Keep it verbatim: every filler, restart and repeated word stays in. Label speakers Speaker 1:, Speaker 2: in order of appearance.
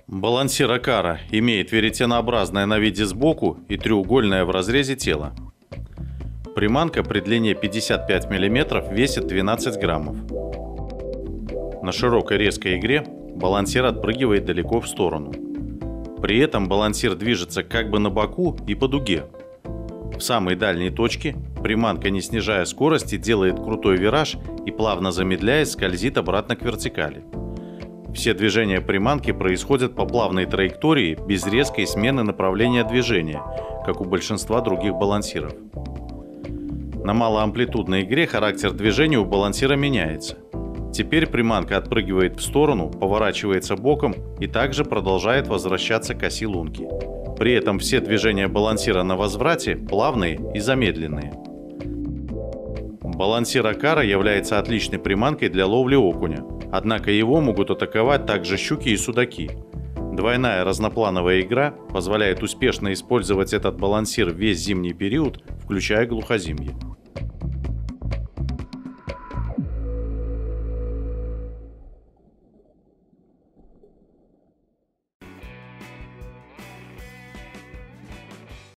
Speaker 1: Балансир Акара имеет веретенообразное на виде сбоку и треугольное в разрезе тело. Приманка при длине пятьдесят пять миллиметров весит двенадцать граммов. На широкой резкой игре балансир отпрыгивает далеко в сторону. При этом балансир движется как бы на боку и по дуге. В самой дальней точке приманка, не снижая скорости, делает крутой вираж и, плавно замедляясь, скользит обратно к вертикали. Все движения приманки происходят по плавной траектории без резкой смены направления движения, как у большинства других балансиров. На малоамплитудной игре характер движения у балансира меняется. Теперь приманка отпрыгивает в сторону, поворачивается боком и также продолжает возвращаться к оси лунки. При этом все движения балансира на возврате плавные и замедленные. Балансир Акара является отличной приманкой для ловли окуня, однако его могут атаковать также щуки и судаки. Двойная разноплановая игра позволяет успешно использовать этот балансир весь зимний период, включая глухозимье.